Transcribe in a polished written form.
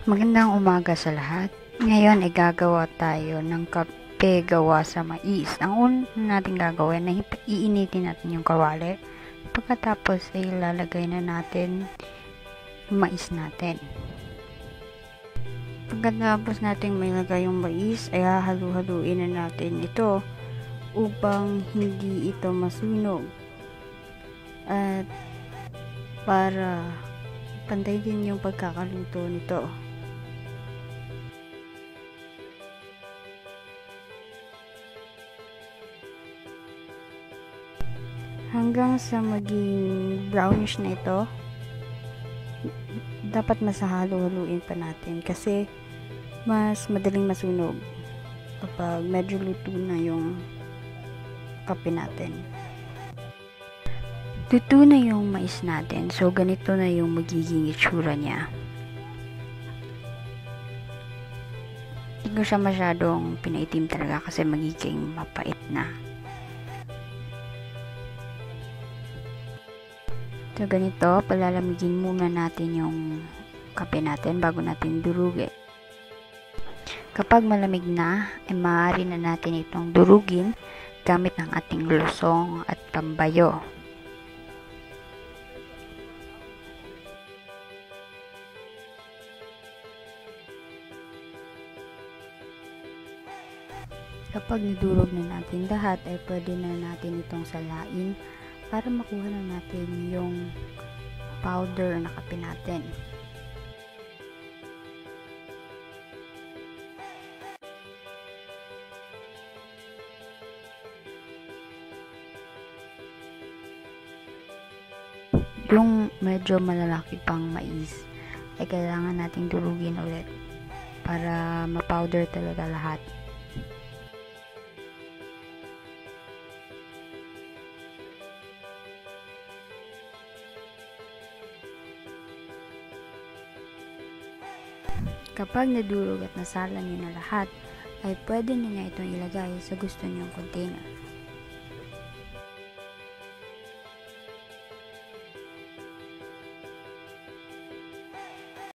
Magandang umaga sa lahat. Ngayon ay gagawa tayo ng kape gawa sa mais. Ang una natin gagawin ay iinitin natin yung kawali. Pagkatapos ay ilalagay na natin yung mais natin. Pagkatapos natin mailagay yung mais ay hahalu-haluin na natin ito upang hindi ito masunog. At para pantay din yung pagkakaluto nito. Hanggang sa maging brownish na ito, dapat masahalo-haluin pa natin kasi mas madaling masunog kapag medyo luto na yung kape natin. Luto na yung mais natin, so ganito na yung magiging itsura niya. Hindi ko siya masyadong pinaitim talaga kasi magiging mapait na. So ganito, palalamigin muna natin yung kape natin bago natin durugin. Kapag malamig na, ay maaari na natin itong durugin gamit ng ating lusong at tambayo. Kapag nadurog na natin lahat, ay pwede na natin itong salain para makuha na natin yung powder na kape natin. Yung medyo malalaki pang mais ay kailangan nating durugin ulit para ma-powder talaga lahat. Kapag nadurog at nasala niyo na lahat, ay pwede niyo na itong ilagay sa gusto niyong container.